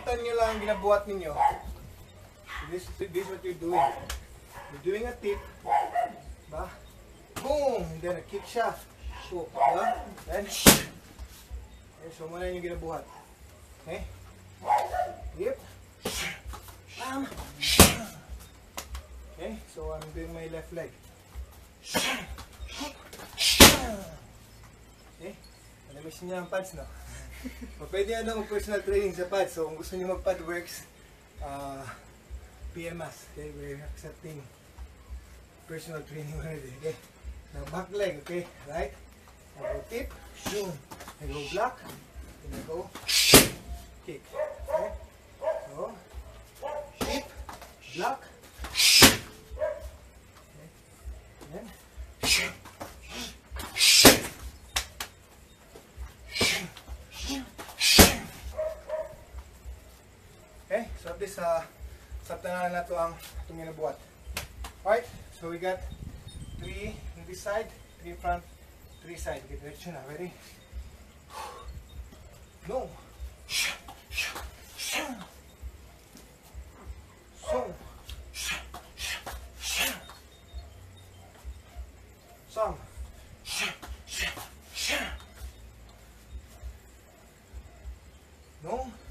ingatan nyo lang ang ginabuhat ninyo. This is what you're doing. You're doing a tip. Ba? Boom! And then a kick siya. Boom. Ba? Then, okay, so muna yung ginabuhat. Okay? Yep. Bam! Okay, so I'm doing my left leg. Okay? Namiss niyo ang pads, no? Pwede nga daw personal training sa pads. So kung gusto niyo mag-pad works, PM us. Okay, we're accepting personal training already. Okay? Now back leg, okay? Right? I go tip, shoom. I go block, and I go kick. Okay? So, tip, block, okay? Then, okay, so at least sabtanan na to ang itong ginabuhat. Alright, so we got 3 on this side, 3 front, 3 side. Okay, direction na. Ready? No. So. Some. No.